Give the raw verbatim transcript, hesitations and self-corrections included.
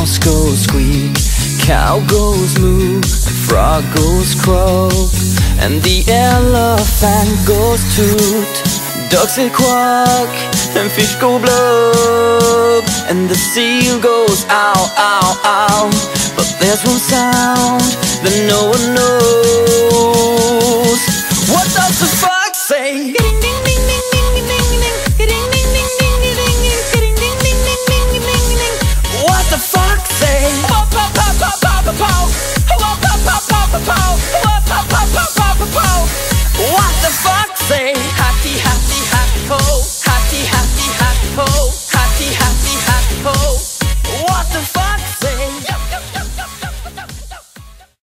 mouse goes squeak, cow goes moo, and frog goes croak, and the elephant goes toot. Ducks say quack, and fish go blub, and the seal goes ow, ow, ow. But there's one sound that no one knows. What does the fox say?